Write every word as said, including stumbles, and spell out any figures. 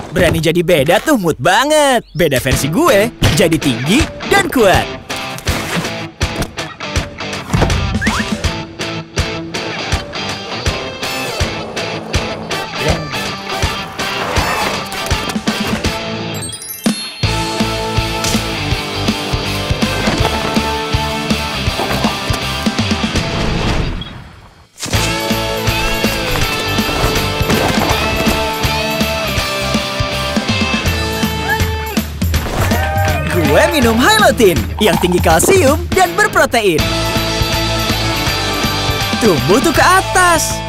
Berani jadi beda tuh mood banget. Beda versi gue, jadi tinggi dan kuat. Gue minum Hylotin yang tinggi kalsium dan berprotein. Tumbuh tuh ke atas.